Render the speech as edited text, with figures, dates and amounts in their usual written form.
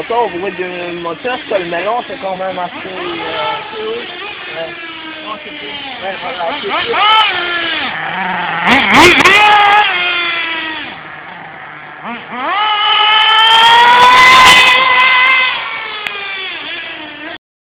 ça, au bruit du moteur, que le melon, c'est quand même assez... Oui. ouais. Non, c'est bien. Ouais, voilà, c'est